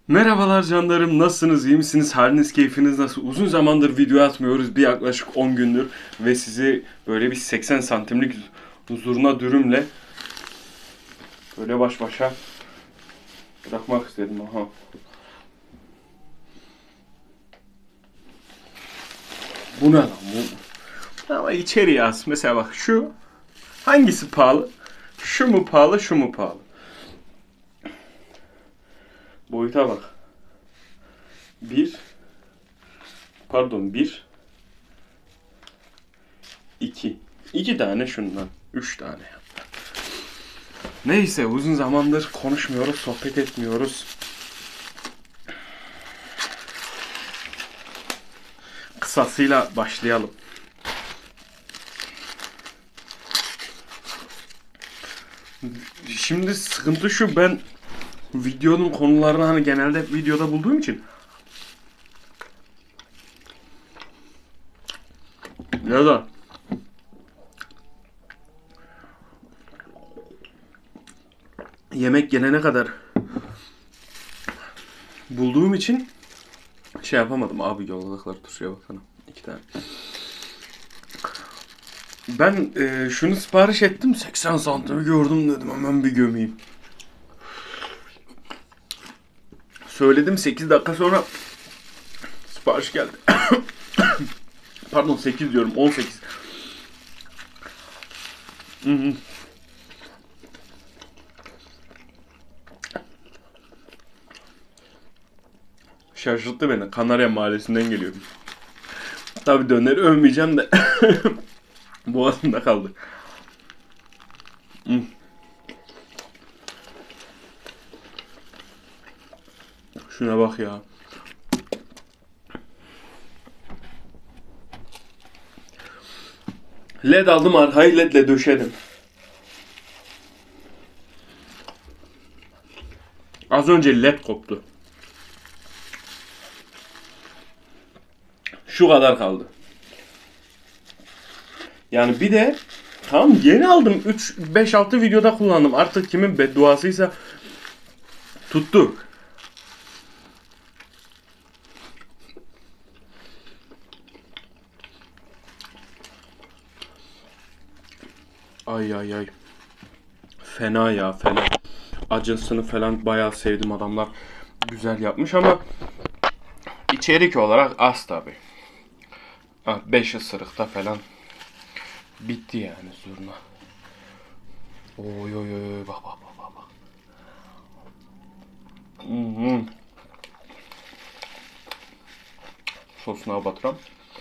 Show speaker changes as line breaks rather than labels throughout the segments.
Merhabalar canlarım, nasılsınız, iyi misiniz, haliniz, keyfiniz nasıl? Uzun zamandır video atmıyoruz, bir yaklaşık 10 gündür ve sizi böyle bir 80 santimlik zurna dürümle böyle baş başa bırakmak istedim. Aha. Bu ne lan bu? Ama içeri az. Mesela bak şu, hangisi pahalı? Şu mu pahalı, şu mu pahalı? Boyuta bak. Bir, pardon bir, iki. İki tane şundan, üç tane. Neyse, uzun zamandır konuşmuyoruz, sohbet etmiyoruz. Kısasıyla başlayalım. Şimdi sıkıntı şu, ben videonun konularını hani genelde hep videoda bulduğum için ya da yemek gelene kadar bulduğum için şey yapamadım. Abi yolladıkları tuşa baksana. 2 tane. Ben şunu sipariş ettim. 80 santimi gördüm, dedim hemen bir gömeyim. Söyledim, 8 dakika sonra sipariş geldi. Pardon, 8 diyorum, 18. Hı hı. Şaşırttı beni. Kanarya Mahallesi'nden geliyorum. Tabii döneri övmeyeceğim de boğazımda kaldı. Hmm. Şuna bak ya. LED aldım, arkayı LED'le döşedim. Az önce LED koptu. Şu kadar kaldı. Yani bir de tam yeni aldım. 3 5 6 videoda kullandım. Artık kimin bedduasıysa tuttu. Ay ay ay. Fena ya, fena. Acısını falan bayağı sevdim, adamlar güzel yapmış ama içerik olarak az tabi. 5 ısırıkta falan bitti yani zurna. Oy oy oy, bak bak bak bak. Hmm. Sosuna batıram.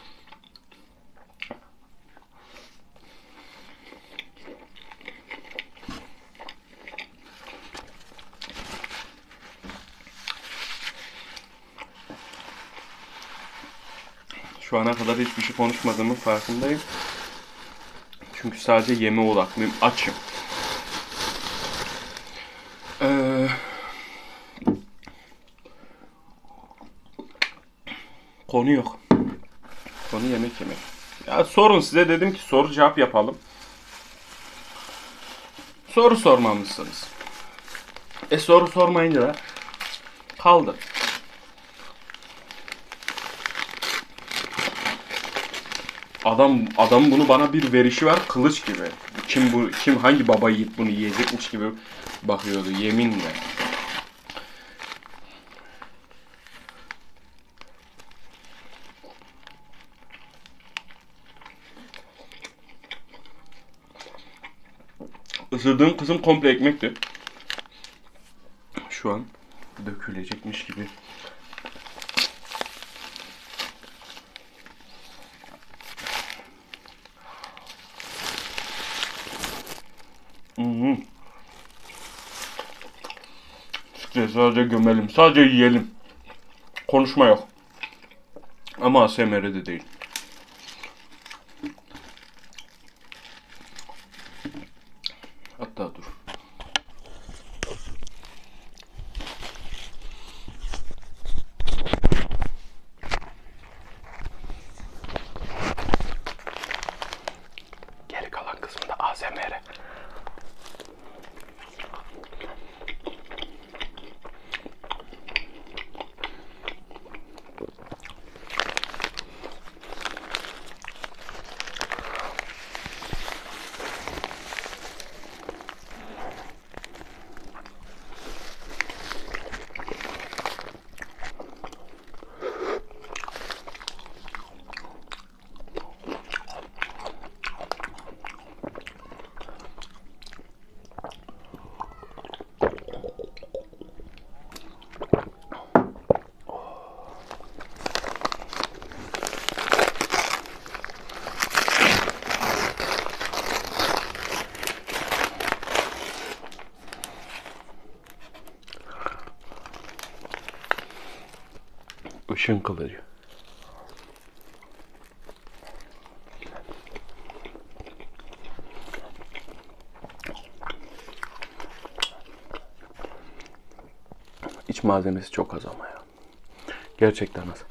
Şu ana kadar hiçbir şey konuşmadığımın farkındayım. Çünkü sadece yeme odaklıyım. Açım. Konu yok. Konu yemek yemek. Ya sorun, size dedim ki soru cevap yapalım. Soru sormamışsınız. Soru sormayınca da kaldı. Adam bunu bana bir verişi var, kılıç gibi. Kim hangi baba yiğit bunu yiyecekmiş gibi bakıyordu yeminle. Isırdığım kısım komple ekmekti. Şu an dökülecekmiş gibi. Sadece gömelim, sadece yiyelim. Konuşma yok. Ama ASMR'de de değil. Hatta dur. Geri kalan kısmında ASMR. Işın kılıcı. İç malzemesi çok az ama ya. Gerçekten az.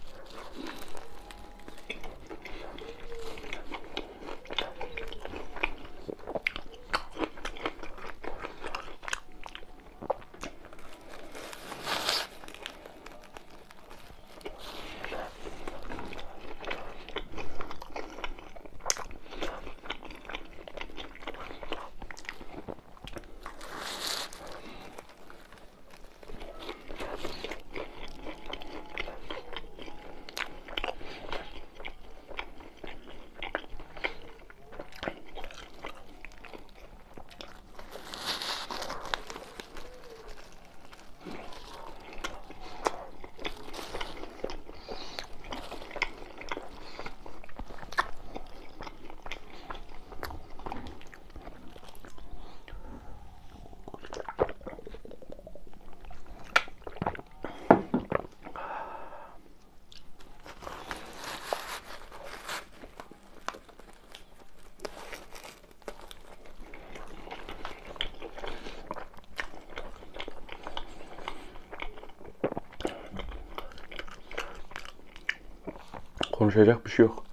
Konuşacak bir şey yok.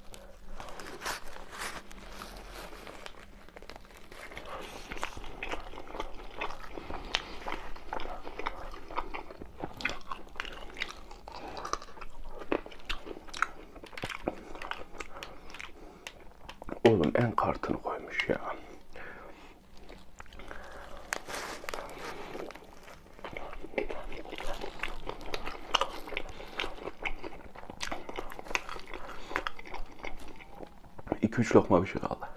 Oğlum en kartını koymuş ya. İki üç lokma bir şey kaldı.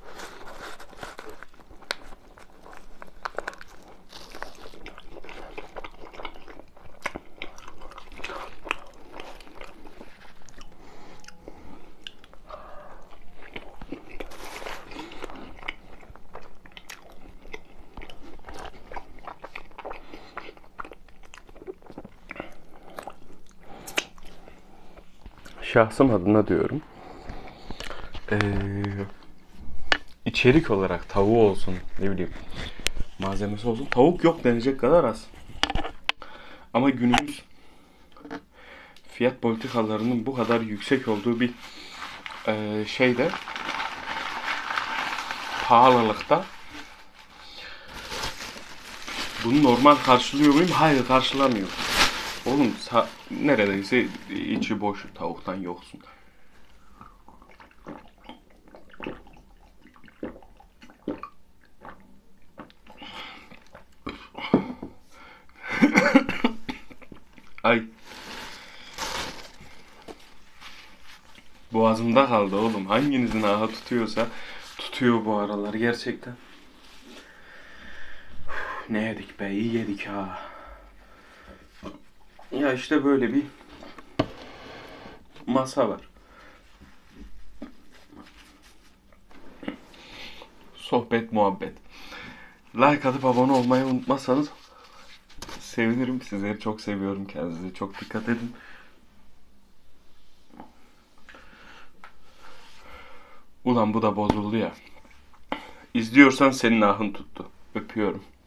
Şahsım adına diyorum. İçerik olarak tavuğu olsun, ne bileyim, malzemesi olsun. Tavuk yok denecek kadar az. Ama günümüz fiyat politikalarının bu kadar yüksek olduğu bir şeyde, pahalılıkta bunu normal karşılıyor muyum? Hayır, karşılamıyorum. Oğlum neredeyse içi boş, tavuktan yoksun. Ay. Boğazımda kaldı oğlum. Hanginizin aha tutuyorsa tutuyor bu aralar gerçekten. Ne yedik be? İyi yedik ha. Ya işte böyle bir masa var. Sohbet, muhabbet. Like atıp abone olmayı unutmazsanız sevinirim. Sizleri çok seviyorum. Kendinize çok dikkat edin. Ulan bu da bozuldu ya. İzliyorsan senin ahın tuttu. Öpüyorum.